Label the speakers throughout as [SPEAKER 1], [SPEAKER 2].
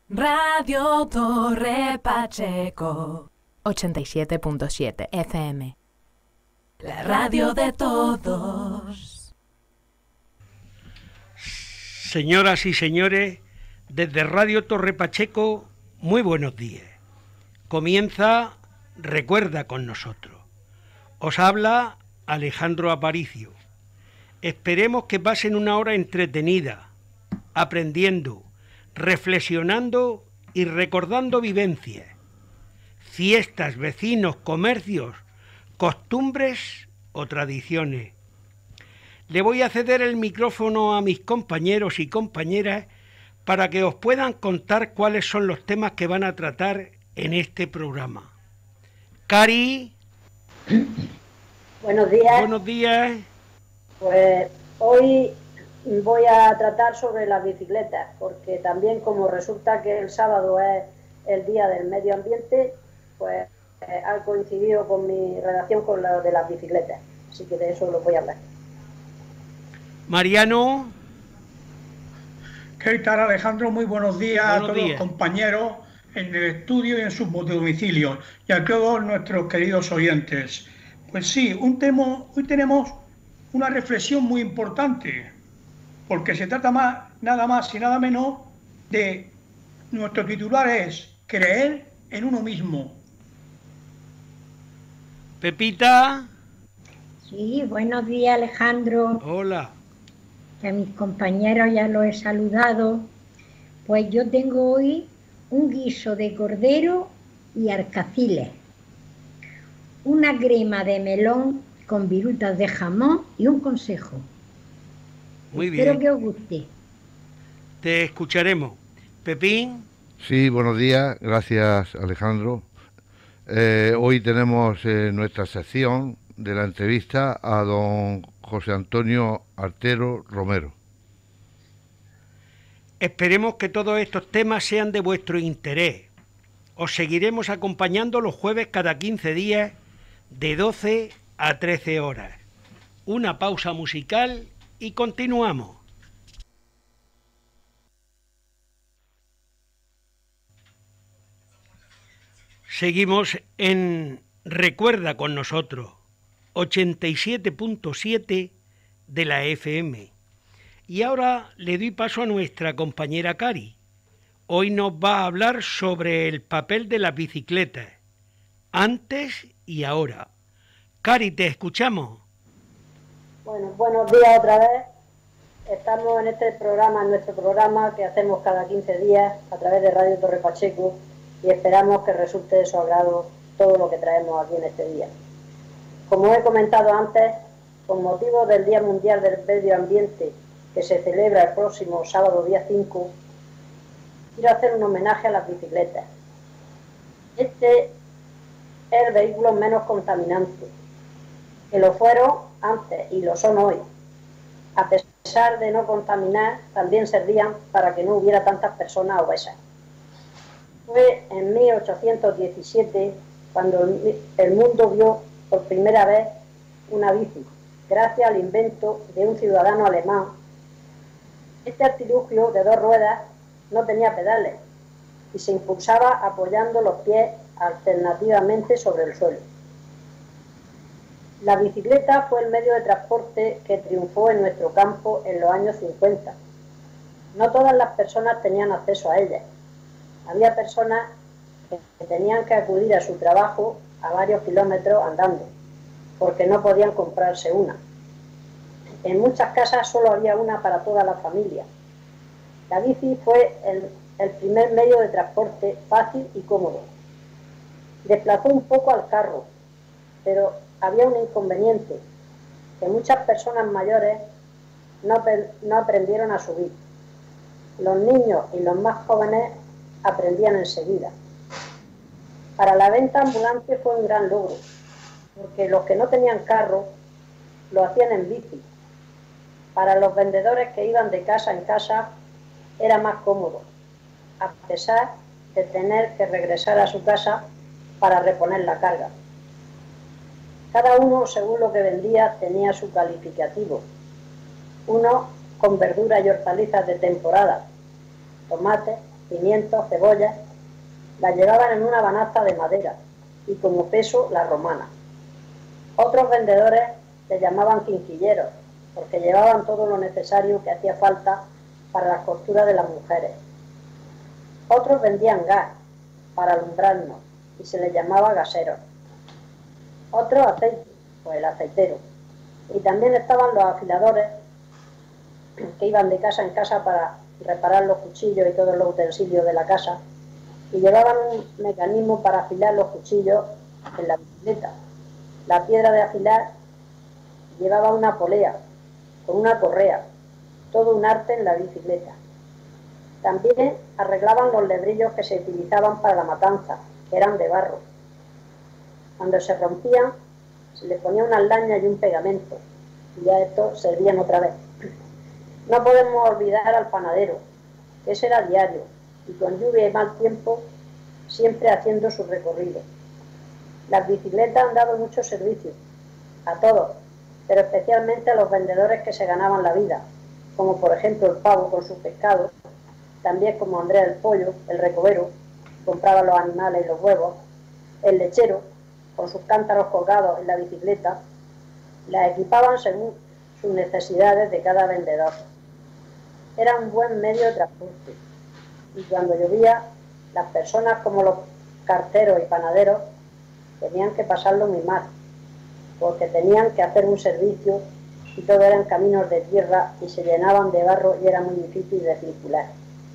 [SPEAKER 1] Radio Torre Pacheco 87.7 FM. La radio de todos.
[SPEAKER 2] Señoras y señores, desde Radio Torre Pacheco, muy buenos días. Comienza Recuerda con nosotros. Os habla Alejandro Aparicio. Esperemos que pasen una hora entretenida, aprendiendo, reflexionando y recordando vivencias, fiestas, vecinos, comercios, costumbres o tradiciones. Le voy a ceder el micrófono a mis compañeros y compañeras para que os puedan contar cuáles son los temas que van a tratar en este programa. Cari.
[SPEAKER 3] Buenos días.
[SPEAKER 2] Buenos días.
[SPEAKER 3] Pues hoy voy a tratar sobre las bicicletas, porque también como resulta que el sábado es el Día del Medio Ambiente, pues ha coincidido con mi relación con lo de las bicicletas. Así que de eso lo voy a hablar.
[SPEAKER 2] Mariano.
[SPEAKER 4] ¿Qué tal, Alejandro? Muy buenos días a todos los compañeros en el estudio y en sus domicilios y a todos nuestros queridos oyentes. Pues sí, hoy tenemos una reflexión muy importante, porque se trata nada más y nada menos de nuestro titular es creer en uno mismo.
[SPEAKER 2] Pepita.
[SPEAKER 5] Sí, buenos días, Alejandro.
[SPEAKER 2] Hola.
[SPEAKER 5] Que a mis compañeros ya los he saludado. Pues yo tengo hoy un guiso de cordero y arcaciles, una crema de melón con virutas de jamón y un consejo.
[SPEAKER 2] Muy bien.
[SPEAKER 5] Espero que os guste.
[SPEAKER 2] Te escucharemos. Pepín.
[SPEAKER 6] Sí, buenos días. Gracias, Alejandro. Hoy tenemos nuestra sección de la entrevista a don José Antonio Artero Romero.
[SPEAKER 2] Esperemos que todos estos temas sean de vuestro interés. Os seguiremos acompañando los jueves cada 15 días de 12 a 13 horas. Una pausa musical y continuamos. Seguimos en Recuerda con nosotros, 87.7 de la FM. Y ahora le doy paso a nuestra compañera Cari. Hoy nos va a hablar sobre el papel de las bicicletas, antes y ahora. Cari, te escuchamos.
[SPEAKER 3] Bueno, buenos días otra vez. Estamos en este programa, en nuestro programa que hacemos cada 15 días a través de Radio Torre Pacheco, y esperamos que resulte de su agrado todo lo que traemos aquí en este día. Como he comentado antes, con motivo del Día Mundial del Medio Ambiente, que se celebra el próximo sábado día 5, quiero hacer un homenaje a las bicicletas. Este es el vehículo menos contaminante, que lo fueron antes y lo son hoy. A pesar de no contaminar, también servían para que no hubiera tantas personas obesas. Fue en 1817 cuando el mundo vio por primera vez una bici, gracias al invento de un ciudadano alemán. Este artilugio de 2 ruedas no tenía pedales y se impulsaba apoyando los pies alternativamente sobre el suelo. La bicicleta fue el medio de transporte que triunfó en nuestro campo en los años 50. No todas las personas tenían acceso a ella. Había personas que tenían que acudir a su trabajo a varios kilómetros andando, porque no podían comprarse una. En muchas casas solo había una para toda la familia. La bici fue el primer medio de transporte fácil y cómodo. Desplazó un poco al carro, pero había un inconveniente, que muchas personas mayores no aprendieron a subir. Los niños y los más jóvenes aprendían enseguida. Para la venta ambulante fue un gran logro, porque los que no tenían carro lo hacían en bici. Para los vendedores que iban de casa en casa era más cómodo, a pesar de tener que regresar a su casa para reponer la carga. Cada uno, según lo que vendía, tenía su calificativo. Uno con verduras y hortalizas de temporada, tomates, pimientos, cebollas, las llevaban en una banaza de madera y como peso la romana. Otros vendedores les llamaban quinquilleros, porque llevaban todo lo necesario que hacía falta para la costura de las mujeres. Otros vendían gas para alumbrarnos y se les llamaba gaseros. Otros aceite, pues el aceitero. Y también estaban los afiladores que iban de casa en casa para reparar los cuchillos y todos los utensilios de la casa y llevaban un mecanismo para afilar los cuchillos en la bicicleta. La piedra de afilar llevaba una polea con una correa, todo un arte en la bicicleta. También arreglaban los lebrillos que se utilizaban para la matanza, que eran de barro. Cuando se rompían, se les ponía unas lañas y un pegamento, y ya estos servían otra vez. No podemos olvidar al panadero, que ese era diario, y con lluvia y mal tiempo, siempre haciendo su recorrido. Las bicicletas han dado mucho servicio, a todos, pero especialmente a los vendedores que se ganaban la vida, como por ejemplo el pavo con sus pescados, también como Andrea el pollo, el recobero, compraba los animales y los huevos, el lechero, con sus cántaros colgados en la bicicleta, las equipaban según sus necesidades de cada vendedor. Era un buen medio de transporte, y cuando llovía, las personas como los carteros y panaderos tenían que pasarlo muy mal, porque tenían que hacer un servicio y todo eran caminos de tierra y se llenaban de barro y era muy difícil de circular.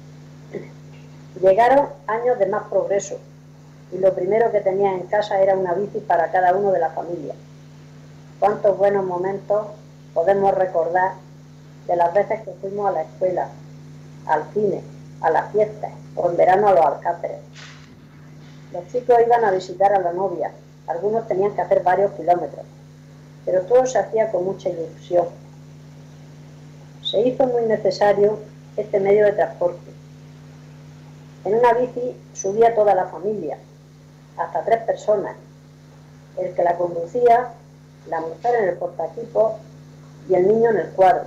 [SPEAKER 3] Llegaron años de más progreso y lo primero que tenían en casa era una bici para cada uno de la familia. Cuántos buenos momentos podemos recordar de las veces que fuimos a la escuela, al cine, a las fiestas o en verano a los alcázares. Los chicos iban a visitar a la novia, algunos tenían que hacer varios kilómetros, pero todo se hacía con mucha ilusión. Se hizo muy necesario este medio de transporte. En una bici subía toda la familia, hasta 3 personas, el que la conducía, la mujer en el portaequipos y el niño en el cuadro.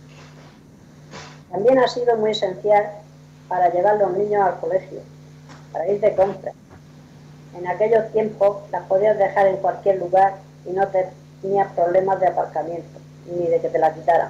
[SPEAKER 3] También ha sido muy esencial para llevar los niños al colegio, para ir de compras. En aquellos tiempos las podías dejar en cualquier lugar y no tenías problemas de aparcamiento, ni de que te la quitaran.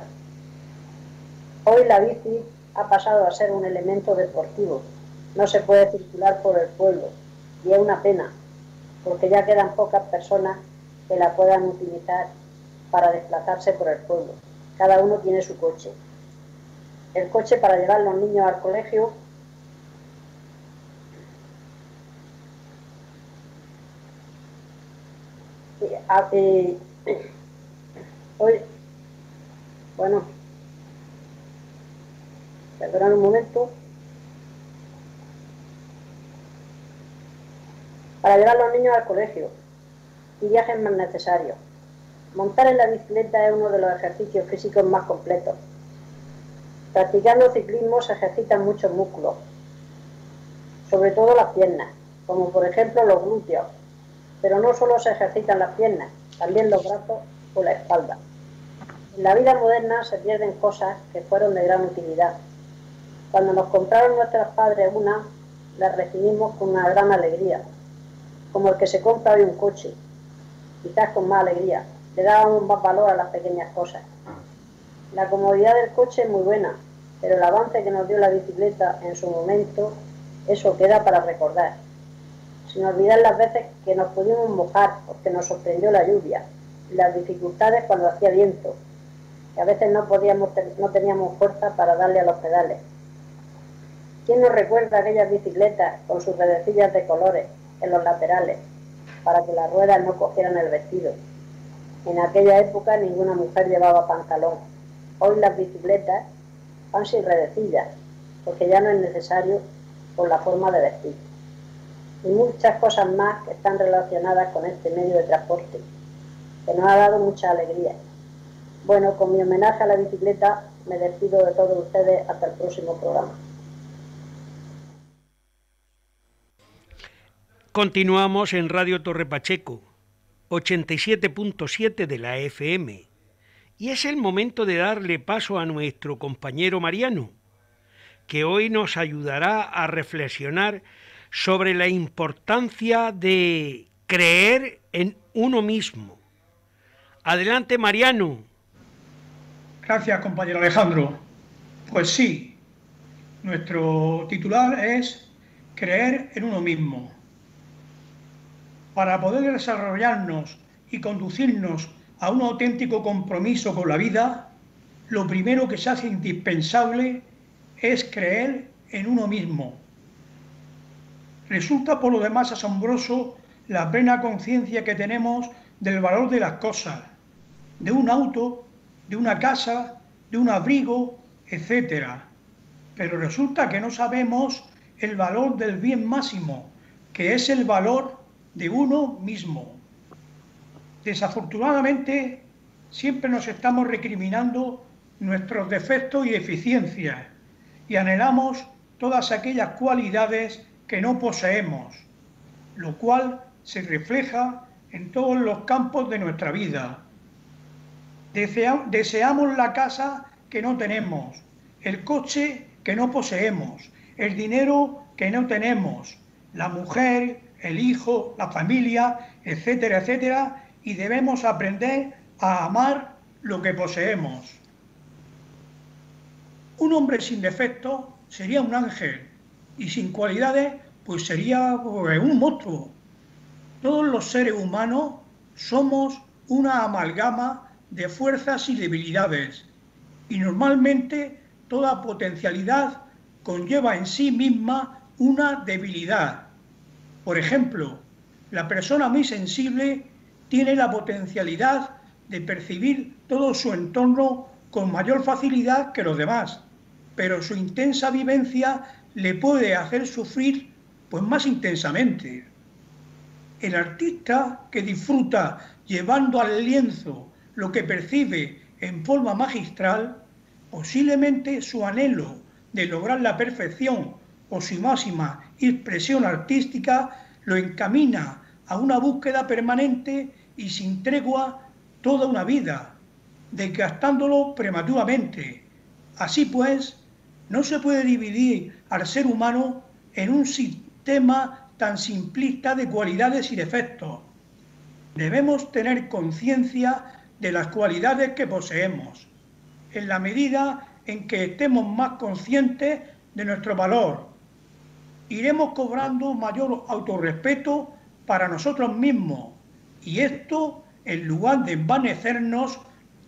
[SPEAKER 3] Hoy la bici ha pasado a ser un elemento deportivo. No se puede circular por el pueblo y es una pena, porque ya quedan pocas personas que la puedan utilizar para desplazarse por el pueblo. Cada uno tiene su coche. El coche para llevar a los niños al colegio hoy, bueno, perdonad un momento. Para llevar a los niños al colegio y viajes más necesarios. Montar en la bicicleta es uno de los ejercicios físicos más completos. Practicando ciclismo se ejercitan muchos músculos, sobre todo las piernas, como por ejemplo los glúteos, pero no solo se ejercitan las piernas, también los brazos o la espalda. En la vida moderna se pierden cosas que fueron de gran utilidad. Cuando nos compraron nuestros padres una, las recibimos con una gran alegría, como el que se compra hoy un coche, quizás con más alegría. Le dábamos más valor a las pequeñas cosas. La comodidad del coche es muy buena, pero el avance que nos dio la bicicleta en su momento, eso queda para recordar. Sin olvidar las veces que nos pudimos mojar porque nos sorprendió la lluvia, y las dificultades cuando hacía viento, que a veces no teníamos fuerza para darle a los pedales. ¿Quién nos recuerda aquellas bicicletas con sus redecillas de colores en los laterales, para que las ruedas no cogieran el vestido? En aquella época ninguna mujer llevaba pantalón. Hoy las bicicletas van sin redecillas, porque ya no es necesario por la forma de vestir. Y muchas cosas más que están relacionadas con este medio de transporte, que nos ha dado mucha alegría. Bueno, con mi homenaje a la bicicleta me despido de todos ustedes hasta el próximo programa.
[SPEAKER 2] Continuamos en Radio Torre Pacheco, 87.7 de la FM. Y es el momento de darle paso a nuestro compañero Mariano, que hoy nos ayudará a reflexionar sobre la importancia de creer en uno mismo. Adelante, Mariano.
[SPEAKER 4] Gracias, compañero Alejandro. Pues sí, nuestro titular es creer en uno mismo. Para poder desarrollarnos y conducirnos a un auténtico compromiso con la vida, lo primero que se hace indispensable es creer en uno mismo. Resulta por lo demás asombroso la plena conciencia que tenemos del valor de las cosas, de un auto, de una casa, de un abrigo, etc. Pero resulta que no sabemos el valor del bien máximo, que es el valor de uno mismo. Desafortunadamente, siempre nos estamos recriminando nuestros defectos y deficiencias y anhelamos todas aquellas cualidades que no poseemos, lo cual se refleja en todos los campos de nuestra vida. Deseamos la casa que no tenemos, el coche que no poseemos, el dinero que no tenemos, la mujer, el hijo, la familia, etcétera, etcétera, y debemos aprender a amar lo que poseemos. Un hombre sin defectos sería un ángel y sin cualidades pues sería un monstruo. Todos los seres humanos somos una amalgama de fuerzas y debilidades y normalmente toda potencialidad conlleva en sí misma una debilidad. Por ejemplo, la persona muy sensible tiene la potencialidad de percibir todo su entorno con mayor facilidad que los demás, pero su intensa vivencia le puede hacer sufrir pues más intensamente. El artista que disfruta llevando al lienzo lo que percibe en forma magistral, posiblemente su anhelo de lograr la perfección o su máxima expresión artística lo encamina a una búsqueda permanente y sin tregua toda una vida, desgastándolo prematuramente. Así pues, no se puede dividir al ser humano en un sistema tan simplista de cualidades y defectos. Debemos tener conciencia de las cualidades que poseemos, en la medida en que estemos más conscientes de nuestro valor. Iremos cobrando mayor autorrespeto para nosotros mismos, y esto, en lugar de envanecernos,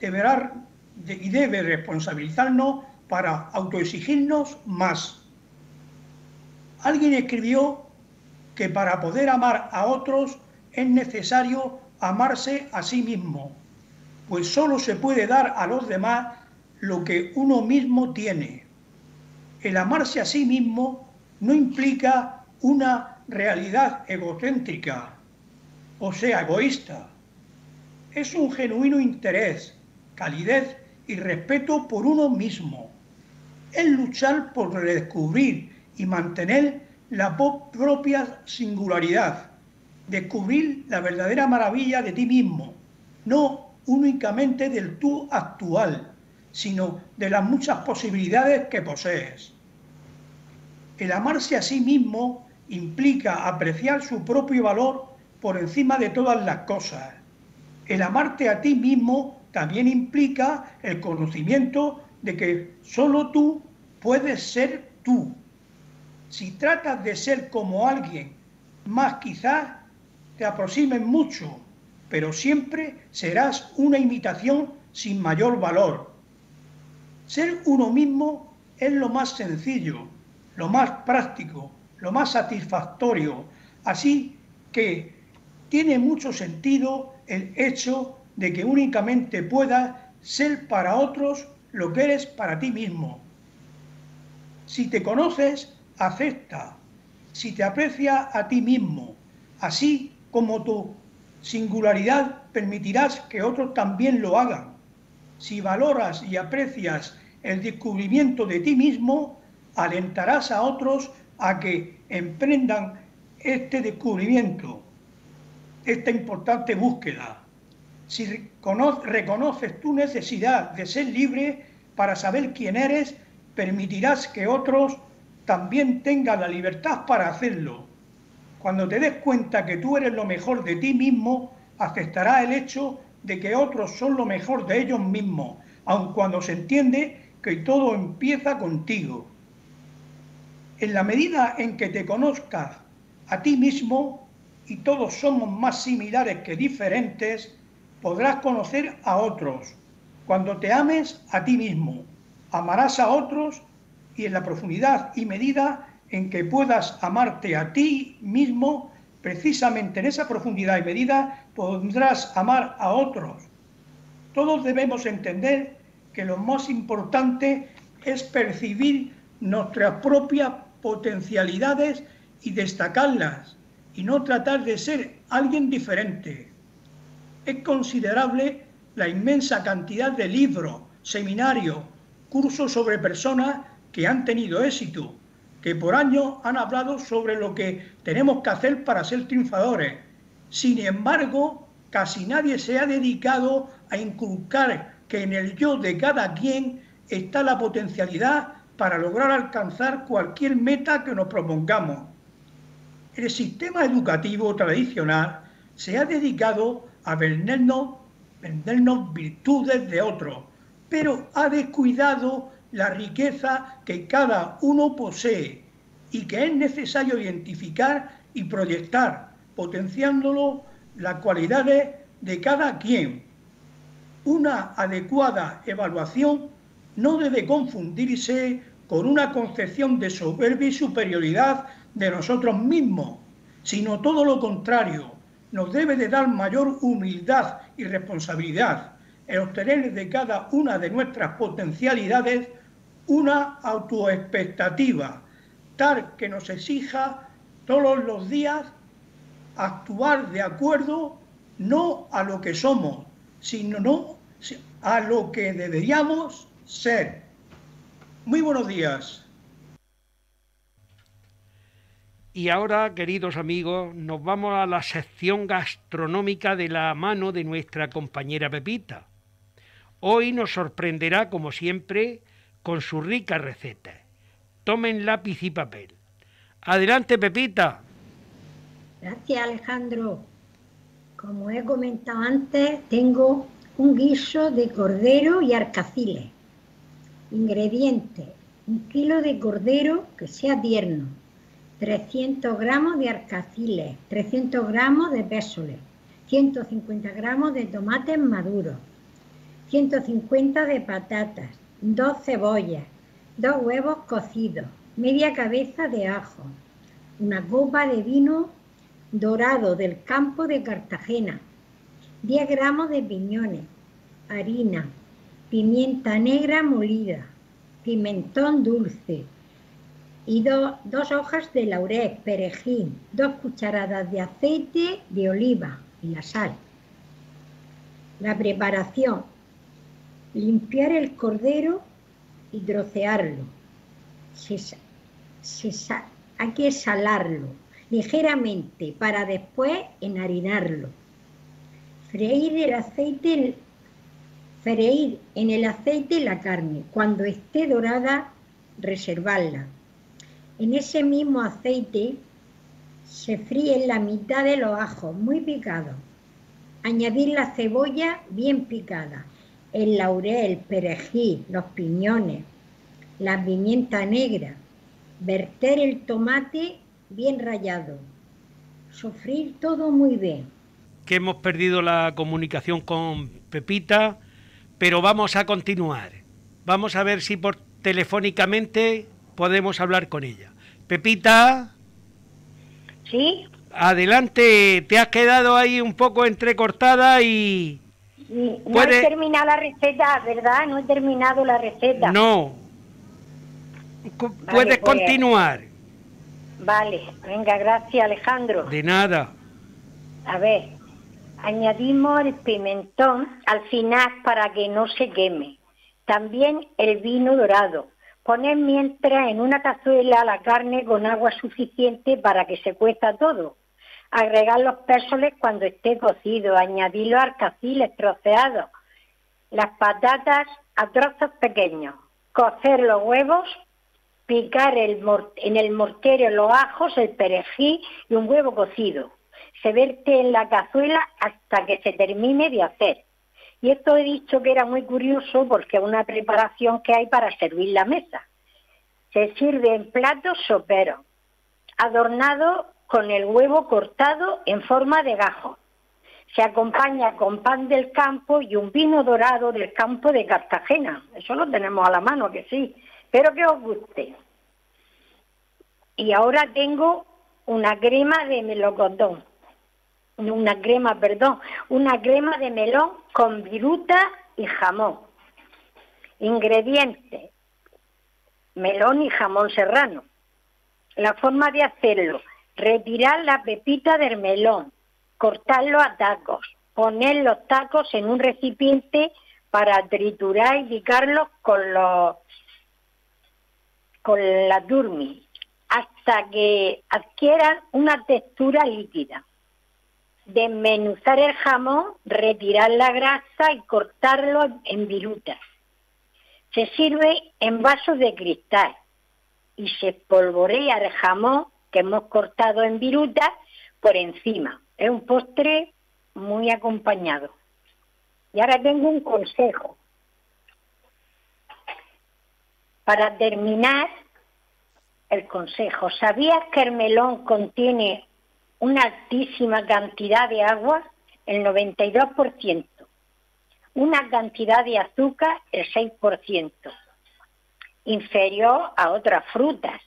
[SPEAKER 4] debe responsabilizarnos para autoexigirnos más. Alguien escribió que para poder amar a otros es necesario amarse a sí mismo, pues solo se puede dar a los demás lo que uno mismo tiene. El amarse a sí mismo no implica una realidad egocéntrica, o sea, egoísta. Es un genuino interés, calidez y respeto por uno mismo. Es luchar por redescubrir y mantener la propia singularidad, descubrir la verdadera maravilla de ti mismo, no únicamente del tú actual, sino de las muchas posibilidades que posees. El amarse a sí mismo implica apreciar su propio valor por encima de todas las cosas. El amarte a ti mismo también implica el conocimiento de que solo tú puedes ser tú. Si tratas de ser como alguien más, quizás te aproximes mucho, pero siempre serás una imitación sin mayor valor. Ser uno mismo es lo más sencillo, lo más práctico, lo más satisfactorio, así que tiene mucho sentido el hecho de que únicamente puedas ser para otros lo que eres para ti mismo. Si te conoces, acepta. Si te aprecias a ti mismo, así como tu singularidad, permitirás que otros también lo hagan. Si valoras y aprecias el descubrimiento de ti mismo, alentarás a otros a que emprendan este descubrimiento, esta importante búsqueda. Si reconoces tu necesidad de ser libre para saber quién eres, permitirás que otros también tengan la libertad para hacerlo. Cuando te des cuenta que tú eres lo mejor de ti mismo, aceptarás el hecho de que otros son lo mejor de ellos mismos, aun cuando se entiende que todo empieza contigo. En la medida en que te conozcas a ti mismo, y todos somos más similares que diferentes, podrás conocer a otros. Cuando te ames a ti mismo, amarás a otros, y en la profundidad y medida en que puedas amarte a ti mismo, precisamente en esa profundidad y medida podrás amar a otros. Todos debemos entender que lo más importante es percibir nuestras propias potencialidades y destacarlas, y no tratar de ser alguien diferente. Es considerable la inmensa cantidad de libros, seminarios, cursos sobre personas que han tenido éxito, que por años han hablado sobre lo que tenemos que hacer para ser triunfadores. Sin embargo, casi nadie se ha dedicado a inculcar que en el yo de cada quien está la potencialidad para lograr alcanzar cualquier meta que nos propongamos. El sistema educativo tradicional se ha dedicado a vendernos virtudes de otros, pero ha descuidado la riqueza que cada uno posee y que es necesario identificar y proyectar, potenciándolo las cualidades de cada quien. Una adecuada evaluación no debe confundirse con una concepción de soberbia y superioridad de nosotros mismos, sino todo lo contrario. Nos debe de dar mayor humildad y responsabilidad en obtener de cada una de nuestras potencialidades una autoexpectativa, tal que nos exija todos los días actuar de acuerdo no a lo que somos, sino a lo que deberíamos ser. Muy buenos días.
[SPEAKER 2] Y ahora, queridos amigos, nos vamos a la sección gastronómica de la mano de nuestra compañera Pepita. Hoy nos sorprenderá, como siempre, con sus ricas recetas. Tomen lápiz y papel. Adelante, Pepita.
[SPEAKER 5] Gracias, Alejandro. Como he comentado antes, tengo un guiso de cordero y arcaciles. Ingredientes: 1 kilo de cordero que sea tierno, 300 gramos de arcaciles, 300 gramos de pésoles, 150 gramos de tomates maduros, 150 de patatas, 2 cebollas, 2 huevos cocidos, media cabeza de ajo, una copa de vino dorado del campo de Cartagena, 10 gramos de piñones, harina, pimienta negra molida, pimentón dulce y 2 hojas de laurel, perejil, 2 cucharadas de aceite de oliva y la sal. La preparación: limpiar el cordero y trocearlo. Hay que salarlo ligeramente para después enharinarlo. Freír en el aceite la carne. Cuando esté dorada, reservarla. En ese mismo aceite se fríen la mitad de los ajos muy picados. Añadir la cebolla bien picada, el laurel, el perejil, los piñones, la pimienta negra. Verter el tomate bien rallado. Sofreír todo muy bien.
[SPEAKER 2] Que hemos perdido la comunicación con Pepita, pero vamos a continuar. Vamos a ver si telefónicamente podemos hablar con ella. Pepita.
[SPEAKER 7] ¿Sí?
[SPEAKER 2] Adelante, te has quedado ahí un poco entrecortada y...
[SPEAKER 7] No he terminado la receta, ¿verdad? No he terminado la receta.
[SPEAKER 2] No. Puedes continuar.
[SPEAKER 7] Vale, venga, gracias, Alejandro.
[SPEAKER 2] De nada.
[SPEAKER 7] A ver, añadimos el pimentón al final para que no se queme. También el vino dorado. Poner mientras en una cazuela la carne con agua suficiente para que se cueza todo. Agregar los pésoles cuando esté cocido. Añadir los arcaciles troceados. Las patatas a trozos pequeños. cocer los huevos, picar en el mortero los ajos, el perejil y un huevo cocido. Se vierte en la cazuela hasta que se termine de hacer. Y esto he dicho que era muy curioso porque es una preparación que hay para servir la mesa. Se sirve en platos soperos, adornado con el huevo cortado en forma de gajo. Se acompaña con pan del campo y un vino dorado del campo de Cartagena. Eso lo tenemos a la mano, que sí. Espero que os guste. Y ahora tengo una crema de melocotón. Una crema de melón con viruta y jamón. Ingredientes: melón y jamón serrano. La forma de hacerlo: retirar la pepita del melón, cortarlo a tacos, poner los tacos en un recipiente para triturar y picarlos con la durmi hasta que adquieran una textura líquida. Desmenuzar el jamón, retirar la grasa y cortarlo en virutas. Se sirve en vasos de cristal y se espolvorea el jamón que hemos cortado en virutas por encima. Es un postre muy acompañado. Y ahora tengo un consejo. Para terminar, el consejo. ¿Sabías que el melón contiene una altísima cantidad de agua, el 92%? Una cantidad de azúcar, el 6%, inferior a otras frutas.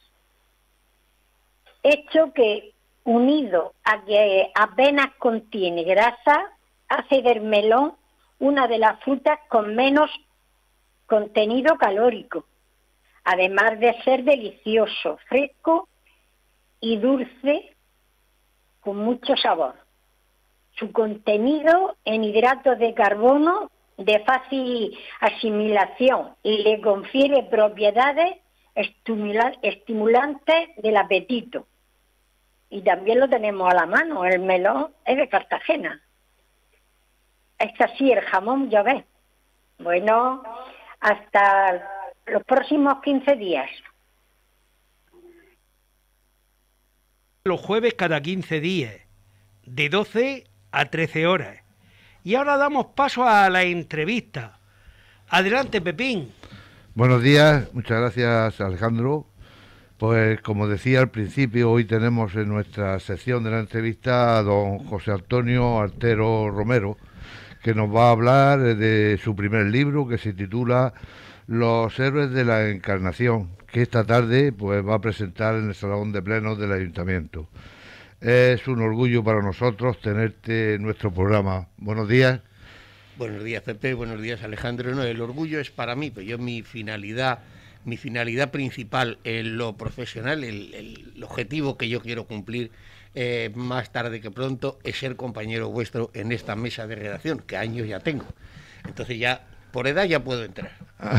[SPEAKER 7] Hecho que, unido a que apenas contiene grasa, hace del melón una de las frutas con menos contenido calórico, además de ser delicioso, fresco y dulce, con mucho sabor. Su contenido en hidratos de carbono de fácil asimilación y le confiere propiedades estimulantes del apetito. Y también lo tenemos a la mano, el melón es de Cartagena. Es así, el jamón, ya ves. Bueno, hasta los próximos 15 días.
[SPEAKER 2] Los jueves cada 15 días, de 12 a 13 horas. Y ahora damos paso a la entrevista. Adelante, Pepín.
[SPEAKER 6] Buenos días, muchas gracias, Alejandro. Pues como decía al principio, hoy tenemos en nuestra sección de la entrevista a don José Antonio Artero Romero, que nos va a hablar de su primer libro, que se titula Los héroes de la Encarnación, que esta tarde pues va a presentar en el Salón de Plenos del Ayuntamiento. Es un orgullo para nosotros tenerte en nuestro programa. Buenos días.
[SPEAKER 8] Buenos días, Pepe. Buenos días, Alejandro. No, el orgullo es para mí, pero yo mi finalidad principal en lo profesional, el objetivo que yo quiero cumplir más tarde que pronto, es ser compañero vuestro en esta mesa de redacción, que años ya tengo. Entonces ya, por edad ya puedo entrar.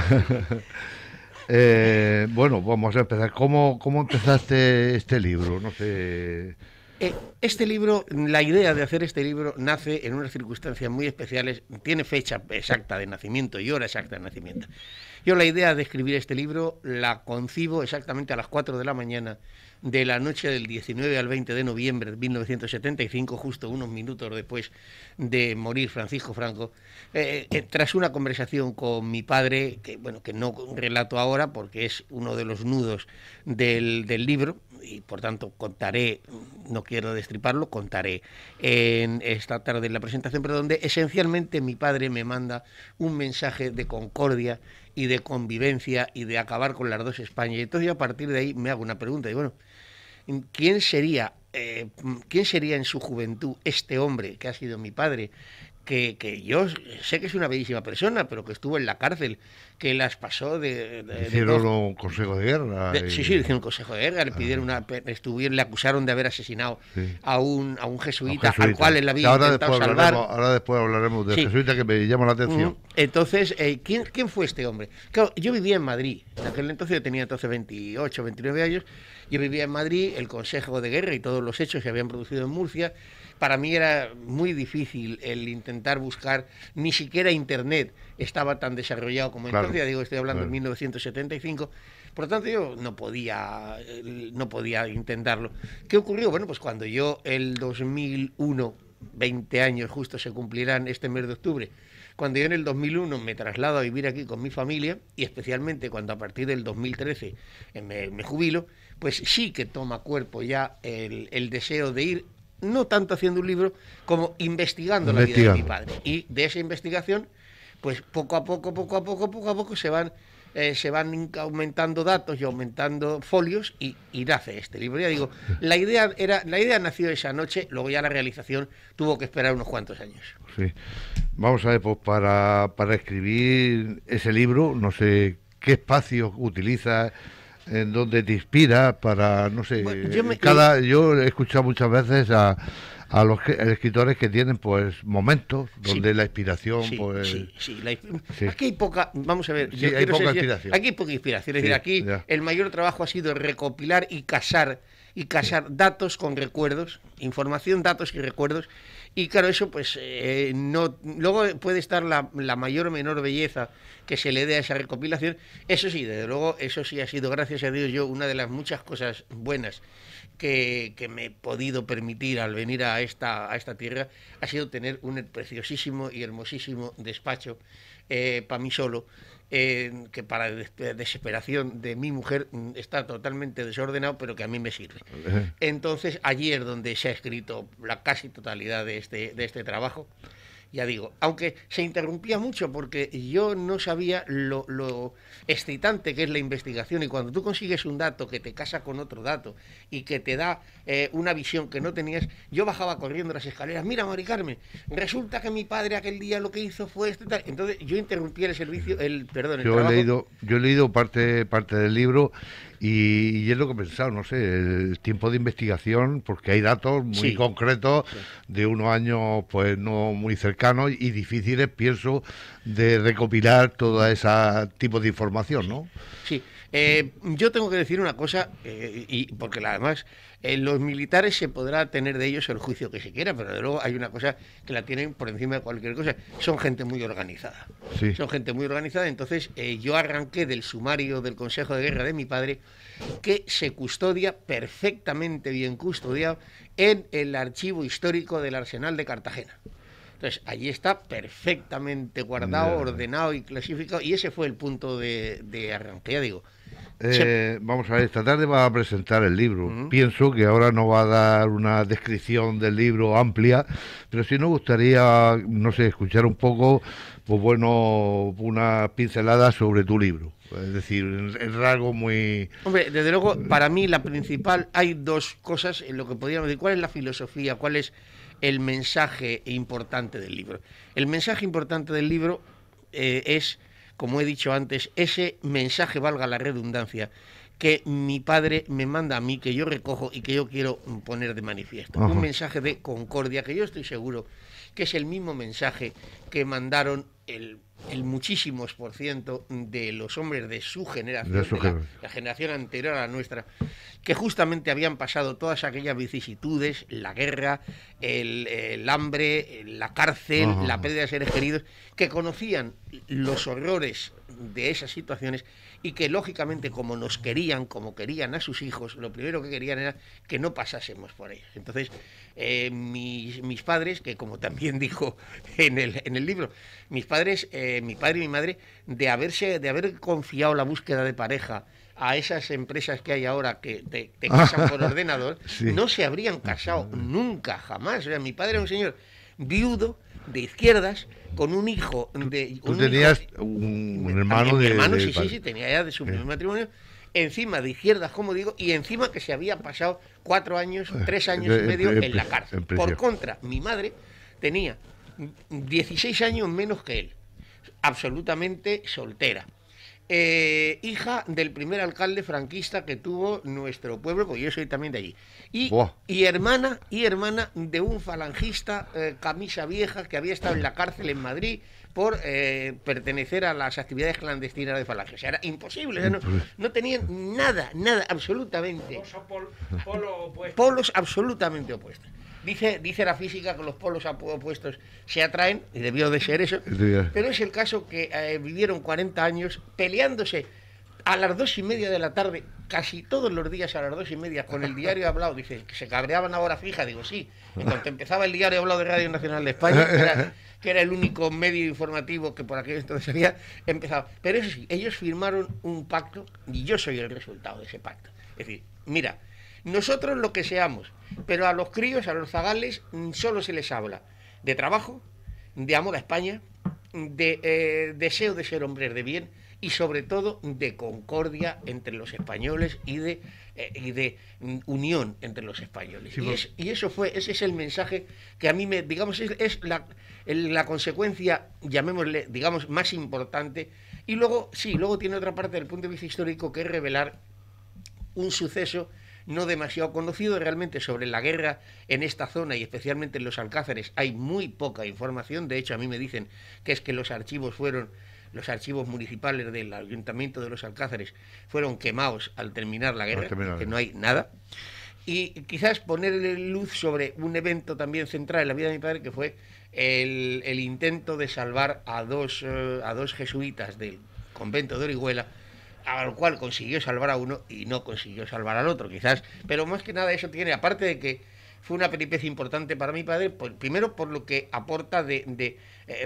[SPEAKER 6] Bueno, vamos a empezar. ¿Cómo empezaste este libro? No sé.
[SPEAKER 8] Este libro, la idea de hacer este libro nace en unas circunstancias muy especiales. Tiene fecha exacta de nacimiento y hora exacta de nacimiento. Yo la idea de escribir este libro la concibo exactamente a las 4 de la mañana de la noche del 19 al 20 de noviembre de 1975, justo unos minutos después de morir Francisco Franco, tras una conversación con mi padre, que no relato ahora porque es uno de los nudos del libro, y por tanto contaré, no quiero destriparlo, contaré en esta tarde en la presentación, pero donde esencialmente mi padre me manda un mensaje de concordia y de convivencia y de acabar con las dos Españas. Y entonces yo a partir de ahí me hago una pregunta, y bueno, ¿quién sería en su juventud este hombre que ha sido mi padre? Que yo sé que es una bellísima persona, pero que estuvo en la cárcel, que las pasó
[SPEAKER 6] hicieron un consejo de guerra.
[SPEAKER 8] Sí, hicieron un consejo de guerra, le pidieron le acusaron de haber asesinado a un jesuita, al cual él había intentado salvar.
[SPEAKER 6] Ahora después hablaremos del jesuita, que me llama la atención.
[SPEAKER 8] Entonces, ¿quién fue este hombre? Claro, yo vivía en Madrid, en aquel entonces yo tenía 28, 29 años, yo vivía en Madrid, el consejo de guerra y todos los hechos se habían producido en Murcia. Para mí era muy difícil el intentar buscar ni siquiera internet estaba tan desarrollado como
[SPEAKER 6] Claro,
[SPEAKER 8] entonces, ya digo, estoy hablando
[SPEAKER 6] claro.
[SPEAKER 8] de 1975, por lo tanto yo no podía intentarlo. ¿Qué ocurrió? Bueno, pues cuando yo el 2001, 20 años justo se cumplirán este mes de octubre, cuando yo en el 2001 me traslado a vivir aquí con mi familia, y especialmente cuando a partir del 2013 me jubilo, pues sí que toma cuerpo ya el deseo de ir, no tanto haciendo un libro, como investigando la vida de mi padre. Y de esa investigación, pues poco a poco se van aumentando datos y aumentando folios y nace este libro. Ya digo, la idea nació esa noche, luego ya la realización tuvo que esperar unos cuantos años.
[SPEAKER 6] Sí. Vamos a ver, pues para escribir ese libro, no sé qué espacio utilizas, en dónde te inspiras para, no sé, bueno, yo he escuchado muchas veces a los escritores que tienen pues momentos donde la inspiración
[SPEAKER 8] aquí hay poca, vamos a ver,
[SPEAKER 6] hay poca inspiración.
[SPEAKER 8] Aquí hay poca inspiración, es decir, aquí el mayor trabajo ha sido recopilar y casar datos con recuerdos, información, datos y recuerdos, y claro, eso pues luego puede estar la mayor o menor belleza que se le dé a esa recopilación. Eso sí, desde luego, eso sí ha sido, gracias a Dios, yo una de las muchas cosas buenas que me he podido permitir al venir a esta tierra ha sido tener un preciosísimo y hermosísimo despacho para mí solo, que para desesperación de mi mujer está totalmente desordenado, pero que a mí me sirve. Entonces allí es donde se ha escrito la casi totalidad de este trabajo. Ya digo, aunque se interrumpía mucho porque yo no sabía lo excitante que es la investigación, y cuando tú consigues un dato que te casa con otro dato y que te da una visión que no tenías, yo bajaba corriendo las escaleras, mira, Mari Carmen, resulta que mi padre aquel día lo que hizo fue esto y tal. Entonces yo interrumpí el trabajo.
[SPEAKER 6] Yo he leído parte del libro y es lo que he pensado, no sé, el tiempo de investigación, porque hay datos muy concretos de unos años pues no muy cercanos y difíciles, pienso, de recopilar todo ese tipo de información, ¿no?
[SPEAKER 8] Sí, yo tengo que decir una cosa, y porque además los militares se podrá tener de ellos el juicio que se quiera, pero de luego hay una cosa que la tienen por encima de cualquier cosa, son gente muy organizada. Sí. Son gente muy organizada, entonces yo arranqué del sumario del Consejo de Guerra de mi padre, que se custodia perfectamente bien custodiado en el archivo histórico del Arsenal de Cartagena. Entonces, allí está perfectamente guardado, ordenado y clasificado, y ese fue el punto de arranque, ya digo.
[SPEAKER 6] Vamos a ver, esta tarde va a presentar el libro. Pienso que ahora no va a dar una descripción del libro amplia, pero sí nos gustaría, no sé, escuchar un poco, pues bueno, una pincelada sobre tu libro. Es decir, en rasgo muy...
[SPEAKER 8] Hombre, desde luego, para mí la principal, hay dos cosas en lo que podríamos decir. ¿Cuál es la filosofía? ¿Cuál es el mensaje importante del libro? El mensaje importante del libro es, como he dicho antes, ese mensaje, valga la redundancia, que mi padre me manda a mí, que yo recojo y que yo quiero poner de manifiesto. Un mensaje de concordia, que yo estoy seguro que es el mismo mensaje que mandaron el muchísimos por ciento de los hombres de su generación, la generación anterior a la nuestra, que justamente habían pasado todas aquellas vicisitudes, la guerra, el hambre, la cárcel, la pérdida de seres queridos, que conocían los horrores de esas situaciones y que lógicamente, como nos querían, como querían a sus hijos, lo primero que querían era que no pasásemos por ellos. Entonces, mis padres, que como también dijo en el libro, mis padres, mi padre y mi madre, de haber confiado la búsqueda de pareja a esas empresas que hay ahora que te casan por ordenador, no se habrían casado nunca, jamás. O sea, mi padre era un señor viudo, de izquierdas, con un hijo de...
[SPEAKER 6] Tú tenías un hermano
[SPEAKER 8] de... Mi hermano, sí, tenía ya de su primer matrimonio, encima de izquierdas, como digo, y encima que se había pasado 3 años y medio en la cárcel. Por contra, mi madre tenía 16 años menos que él, absolutamente soltera. hija del primer alcalde franquista que tuvo nuestro pueblo, porque yo soy también de allí. Y hermana de un falangista camisa vieja que había estado en la cárcel en Madrid por pertenecer a las actividades clandestinas de Falange. O sea, era imposible, o sea, no tenían nada, absolutamente. Polos absolutamente opuestos. Dice la física que los polos opuestos se atraen, y debió de ser eso, pero es el caso que vivieron 40 años peleándose a las 2:30 de la tarde, casi todos los días a las 2:30, con el diario hablado. Dice que se cabreaban a hora fija. Digo, sí, en cuanto empezaba el diario hablado de Radio Nacional de España, que era el único medio informativo que por aquel entonces había empezado. Pero eso sí, ellos firmaron un pacto, y yo soy el resultado de ese pacto. Es decir, mira, nosotros lo que seamos, pero a los críos, a los zagales, solo se les habla de trabajo, de amor a España, de deseo de ser hombres de bien y sobre todo de concordia entre los españoles y de unión entre los españoles. Sí, y ese es el mensaje que a mí es la consecuencia, llamémosle, digamos, más importante. Y luego tiene otra parte del punto de vista histórico, que es revelar un suceso no demasiado conocido. Realmente sobre la guerra en esta zona y especialmente en los Alcázares hay muy poca información. De hecho, a mí me dicen que es que los archivos municipales del Ayuntamiento de los Alcázares fueron quemados al terminar la guerra, que no hay nada. Y quizás poner luz sobre un evento también central en la vida de mi padre, que fue el intento de salvar a dos jesuitas del convento de Orihuela, al cual consiguió salvar a uno y no consiguió salvar al otro, quizás. Pero más que nada eso tiene, aparte de que fue una peripecia importante para mi padre, primero por lo que aporta de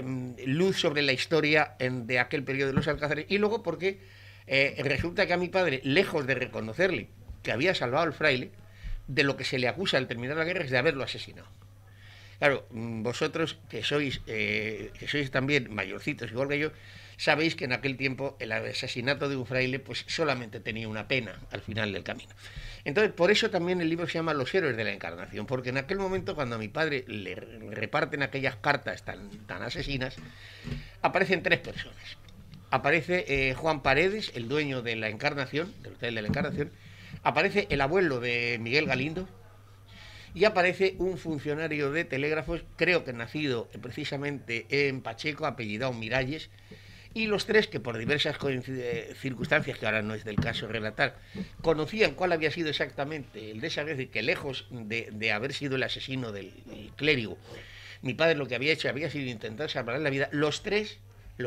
[SPEAKER 8] luz sobre la historia de aquel periodo de los Alcázares, y luego porque resulta que a mi padre, lejos de reconocerle que había salvado al fraile, de lo que se le acusa al terminar la guerra es de haberlo asesinado. Claro, vosotros que sois también mayorcitos igual que yo, sabéis que en aquel tiempo el asesinato de un fraile pues solamente tenía una pena al final del camino. Entonces, por eso también el libro se llama Los héroes de la Encarnación, porque en aquel momento, cuando a mi padre le reparten aquellas cartas tan asesinas, aparecen 3 personas. Aparece Juan Paredes, el dueño de la Encarnación, del Hotel de la Encarnación, aparece el abuelo de Miguel Galindo, y aparece un funcionario de telégrafos, creo que nacido precisamente en Pacheco, apellidado Miralles, y los 3, que por diversas circunstancias, que ahora no es del caso relatar, conocían cuál había sido exactamente el desagravio, y que lejos de haber sido el asesino del clérigo, mi padre lo que había hecho había sido intentar salvarle la vida. Los tres,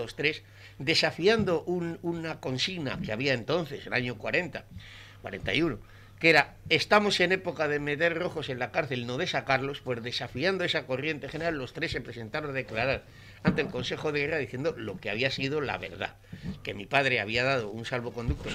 [SPEAKER 8] desafiando una consigna que había entonces, el año 41, que era: estamos en época de meter rojos en la cárcel, no de sacarlos. Pues desafiando esa corriente general, los 3 se presentaron a declarar ante el Consejo de Guerra diciendo lo que había sido la verdad, que mi padre había dado un salvoconducto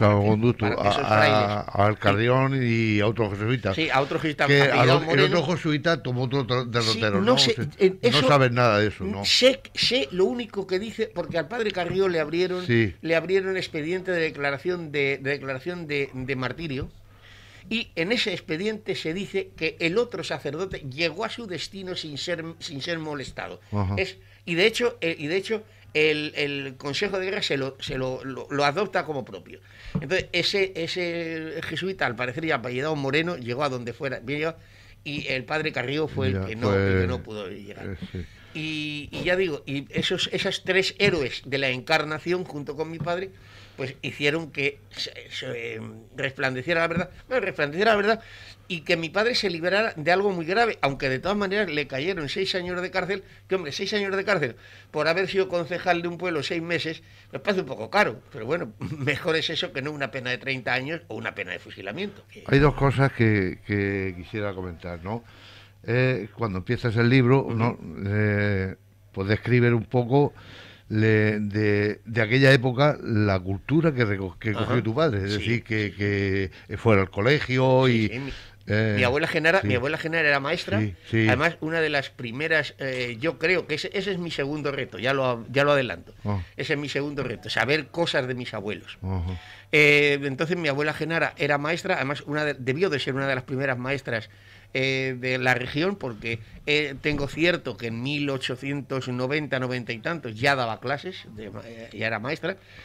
[SPEAKER 6] al Carrión y a otro jesuita.
[SPEAKER 8] Sí, a otro jesuita.
[SPEAKER 6] El otro jesuita tomó otro derrotero. Sí, no sabes nada de eso, ¿no?
[SPEAKER 8] Sé lo único que dice, porque al padre Carrión le abrieron expediente de declaración de martirio. Y en ese expediente se dice que el otro sacerdote llegó a su destino sin ser molestado. Y de hecho el Consejo de Guerra se lo adopta como propio. Entonces ese jesuita, al parecer ya apellidado Moreno, llegó a donde fuera bien llegado, y el padre Carrillo fue el que no pudo llegar. Sí. Y ya digo, y esos 3 héroes de la Encarnación, junto con mi padre, pues hicieron que resplandeciera la verdad, y que mi padre se liberara de algo muy grave, aunque de todas maneras le cayeron 6 años de cárcel, que hombre, 6 años de cárcel por haber sido concejal de un pueblo 6 meses, me parece un poco caro, pero bueno, mejor es eso que no una pena de 30 años o una pena de fusilamiento.
[SPEAKER 6] Hay 2 cosas que quisiera comentar, ¿no? Cuando empiezas el libro, ¿no? Pues describir un poco de aquella época la cultura que cogió tu padre, es decir, que fuera al colegio y...
[SPEAKER 8] Sí. Mi abuela Genara era maestra, además una de las primeras, yo creo que ese es mi segundo reto, ya lo adelanto, ese es mi segundo reto, saber cosas de mis abuelos. Entonces mi abuela Genara era maestra, además debió de ser una de las primeras maestras de la región, porque tengo cierto que en 1890, 90 y tantos ya daba clases, ya era maestra.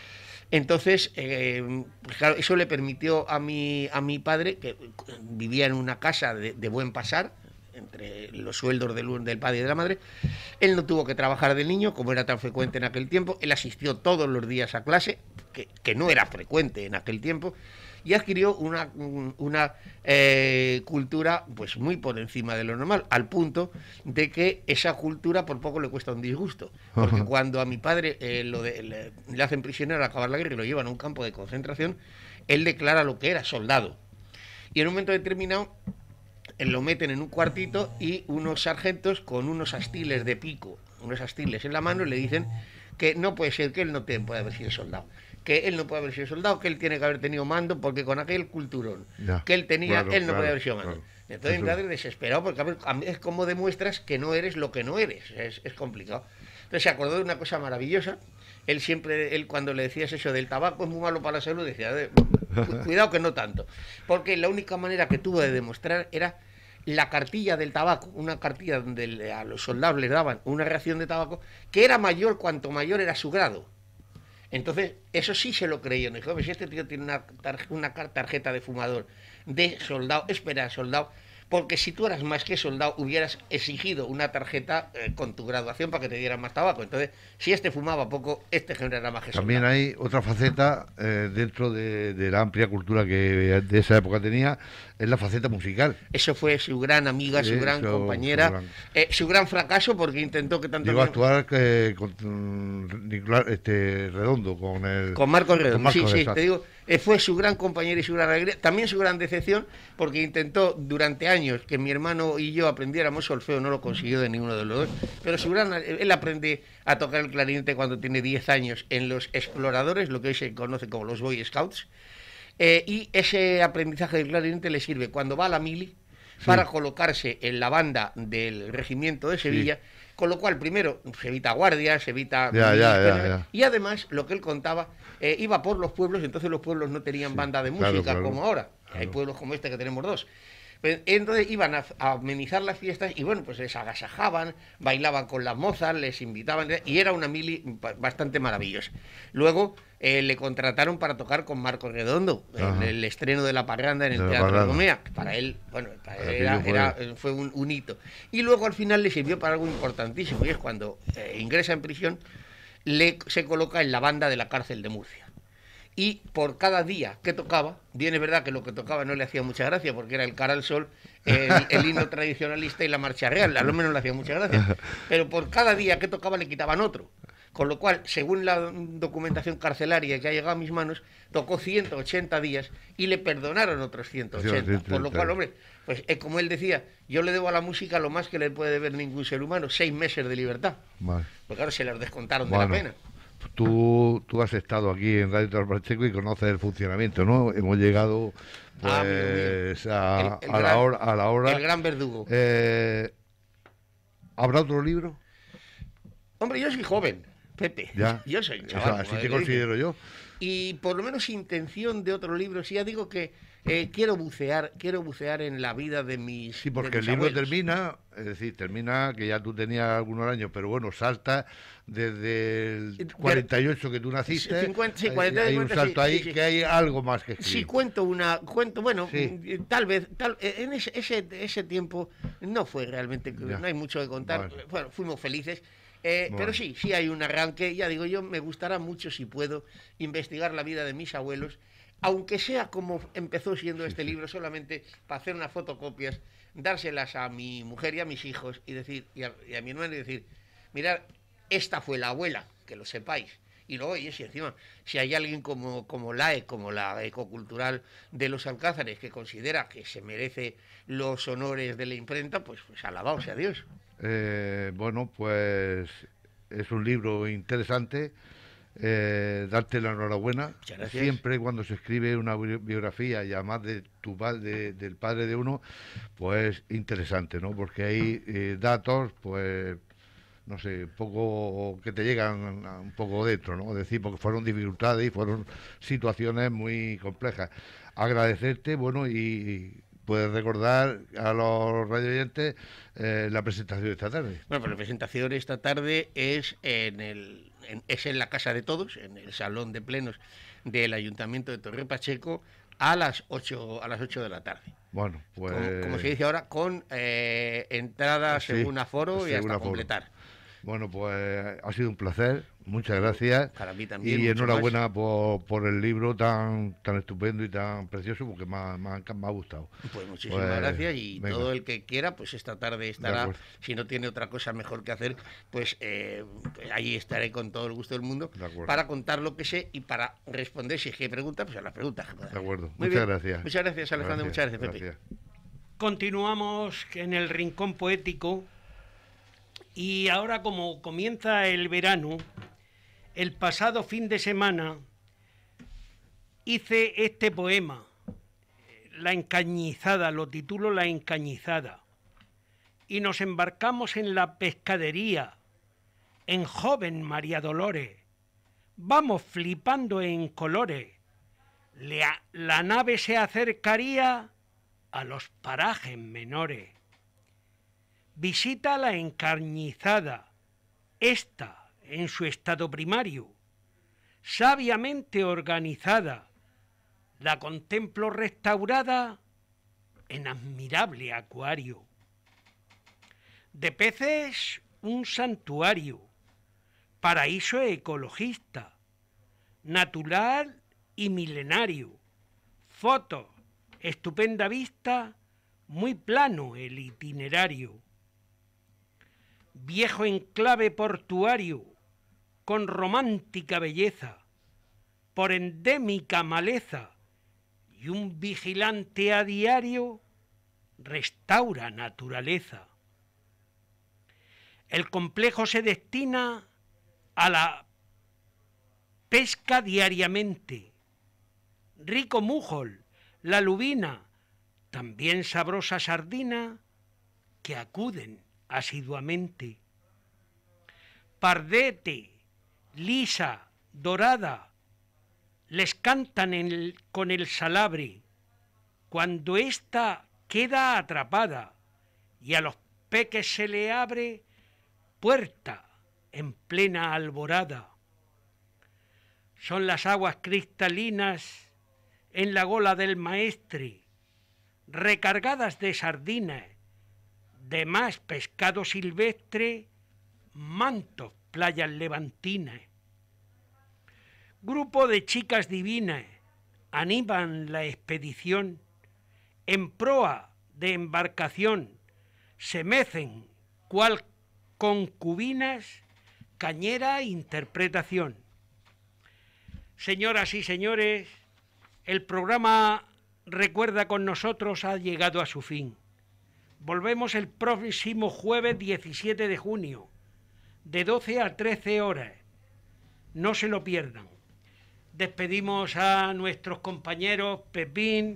[SPEAKER 8] Entonces, pues claro, eso le permitió a mi padre, que vivía en una casa de buen pasar, entre los sueldos del padre y de la madre, él no tuvo que trabajar de niño, como era tan frecuente en aquel tiempo, él asistió todos los días a clase, que no era frecuente en aquel tiempo, y adquirió una cultura pues muy por encima de lo normal, al punto de que esa cultura por poco le cuesta un disgusto, porque cuando a mi padre le hacen prisionero al acabar la guerra y lo llevan a un campo de concentración, él declara lo que era soldado, y en un momento determinado lo meten en un cuartito y unos sargentos con unos astiles de pico, unos astiles en la mano, le dicen que no puede ser, que él no puede haber sido soldado, que él no puede haber sido soldado, que él tiene que haber tenido mando, porque con aquel culturón que él tenía, él no puede haber sido mando. Entonces mi padre desesperado, porque a ver, es como demuestras que no eres lo que no eres, es complicado. Entonces se acordó de una cosa maravillosa. Él cuando le decías eso del tabaco es muy malo para la salud, decía, cuidado que no tanto, porque la única manera que tuvo de demostrar era la cartilla del tabaco, una cartilla donde a los soldados les daban una ración de tabaco que era mayor cuanto mayor era su grado. Entonces, eso sí se lo creyeron. Dijo, si este tío tiene una tarjeta de fumador de soldado, espera, soldado, porque si tú eras más que soldado, hubieras exigido una tarjeta con tu graduación para que te dieran más tabaco. Entonces, si este fumaba poco, este generaba más que soldado.
[SPEAKER 6] También hay otra faceta dentro de la amplia cultura que de esa época tenía, es la faceta musical.
[SPEAKER 8] Eso fue su gran amiga, su gran compañera, su gran fracaso, porque intentó que tanto...
[SPEAKER 6] Llegó a actuar con Nicolás Redondo,
[SPEAKER 8] con Marcos Redondo, sí, te digo, fue su gran compañera y su gran alegría, también su gran decepción, porque intentó durante años que mi hermano y yo aprendiéramos solfeo, no lo consiguió de ninguno de los dos, pero él aprende a tocar el clarinete cuando tiene 10 años en los exploradores, lo que hoy se conoce como los Boy Scouts, y ese aprendizaje del clarinete le sirve cuando va a la mili para colocarse en la banda del regimiento de Sevilla, con lo cual primero se evita guardias, se evita... Y además, lo que él contaba, iba por los pueblos, entonces los pueblos no tenían banda de música como ahora, hay pueblos como este que tenemos dos. Entonces iban a amenizar las fiestas y bueno, pues les agasajaban, bailaban con las mozas, les invitaban y era una mili bastante maravillosa. Luego le contrataron para tocar con Marcos Redondo en el estreno de La Parranda en el Teatro Romea. Para él, bueno, fue un hito. Y luego al final le sirvió para algo importantísimo, y es cuando ingresa en prisión, se coloca en la banda de la cárcel de Murcia. Y por cada día que tocaba, bien es verdad que lo que tocaba no le hacía mucha gracia, porque era el Cara al Sol, el himno tradicionalista y la marcha real, a lo menos le hacía mucha gracia, pero por cada día que tocaba le quitaban otro, con lo cual, según la documentación carcelaria que ha llegado a mis manos, tocó 180 días y le perdonaron otros 180, por lo cual, hombre, pues como él decía, yo le debo a la música lo más que le puede deber ningún ser humano, 6 meses de libertad, porque claro, se los descontaron de la pena.
[SPEAKER 6] Tú has estado aquí en Radio Torre Pacheco y conoces el funcionamiento, ¿no? Hemos llegado pues, a la hora.
[SPEAKER 8] El gran verdugo.
[SPEAKER 6] ¿Habrá otro libro?
[SPEAKER 8] Hombre, yo soy joven, Pepe.
[SPEAKER 6] ¿Ya?
[SPEAKER 8] Yo soy chaval.
[SPEAKER 6] Así te considero yo.
[SPEAKER 8] Y por lo menos intención de otro libro, sí, ya digo que quiero bucear en la vida de mis
[SPEAKER 6] Sí, porque
[SPEAKER 8] mis
[SPEAKER 6] el libro
[SPEAKER 8] abuelos.
[SPEAKER 6] termina que ya tú tenías algunos años, pero bueno, salta desde el 48 que tú naciste.
[SPEAKER 8] 50,
[SPEAKER 6] hay un salto ahí, que hay algo más que escribir.
[SPEAKER 8] Sí, cuento, bueno, tal vez, en ese tiempo no fue realmente, no hay mucho que contar, bueno, fuimos felices. Pero sí hay un arranque, ya digo yo, me gustará mucho si puedo investigar la vida de mis abuelos, aunque sea como empezó siendo este libro, solamente para hacer unas fotocopias, dárselas a mi mujer y a mis hijos y decir, y a mi hermano y decir, mirad, esta fue la abuela, que lo sepáis. Y luego, oye, si encima, si hay alguien como la Ecocultural de los Alcázares, que considera que se merece los honores de la imprenta, pues alabado sea Dios.
[SPEAKER 6] Bueno, pues es un libro interesante, darte la enhorabuena. Siempre cuando se escribe una biografía y además de tu padre, del padre de uno, pues interesante, ¿no? Porque hay datos, pues no sé, un poco que te llegan un poco dentro, ¿no? Es decir, porque fueron dificultades y fueron situaciones muy complejas. Agradecerte, bueno, y puedes recordar a los radioyentes la presentación de esta tarde.
[SPEAKER 8] Bueno, pues la presentación esta tarde es en es en la casa de todos, en el salón de plenos del Ayuntamiento de Torre Pacheco, a las 8 de la tarde.
[SPEAKER 6] Bueno, pues...
[SPEAKER 8] Como se dice ahora, con entrada según aforo y hasta completar.
[SPEAKER 6] Bueno, pues ha sido un placer, muchas gracias.
[SPEAKER 8] Para mí también.
[SPEAKER 6] Y enhorabuena por el libro tan estupendo y tan precioso, porque me ha gustado.
[SPEAKER 8] Pues muchísimas gracias, y venga. Todo el que quiera, pues esta tarde estará, si no tiene otra cosa mejor que hacer, pues ahí estaré con todo el gusto del mundo para contar lo que sé y para responder, si es que hay preguntas, pues a las preguntas.
[SPEAKER 6] De acuerdo, muchas gracias.
[SPEAKER 8] Muchas gracias, Alejandro, muchas gracias, Pepe.
[SPEAKER 2] Continuamos en el Rincón Poético. Y ahora, como comienza el verano, el pasado fin de semana hice este poema, La Encañizada, lo titulo La Encañizada, y nos embarcamos en la pescadería, en joven María Dolores, vamos flipando en colores, la nave se acercaría a los parajes menores. Visita la Encañizada, esta en su estado primario, sabiamente organizada, la contemplo restaurada en admirable acuario. De peces un santuario, paraíso ecologista, natural y milenario, fotos, estupenda vista, muy plano el itinerario. Viejo enclave portuario, con romántica belleza, por endémica maleza, y un vigilante a diario restaura naturaleza. El complejo se destina a la pesca diariamente. Rico mújol, la lubina, también sabrosa sardina, que acuden asiduamente. Pardete, lisa, dorada, les cantan con el salabre, cuando ésta queda atrapada y a los peques se le abre puerta en plena alborada. Son las aguas cristalinas en la gola del maestre, recargadas de sardinas, de más pescado silvestre, mantos, playas levantinas. Grupo de chicas divinas animan la expedición, en proa de embarcación se mecen cual concubinas, cañera interpretación. Señoras y señores, el programa Recuerda con nosotros ha llegado a su fin. Volvemos el próximo jueves 17 de junio, de 12 a 13 horas. No se lo pierdan. Despedimos a nuestros compañeros Pepín,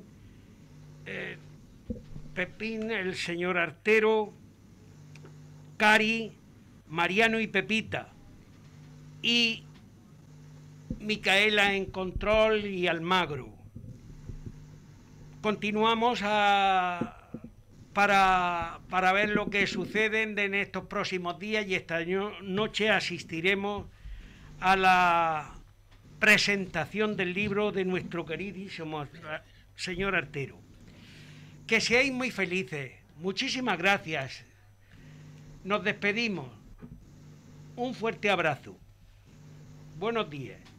[SPEAKER 2] el señor Artero, Cari, Mariano y Pepita, y Micaela en control y Almagro. Continuamos para ver lo que sucede en estos próximos días, y esta noche asistiremos a la presentación del libro de nuestro queridísimo señor Artero. Que seáis muy felices. Muchísimas gracias. Nos despedimos. Un fuerte abrazo. Buenos días.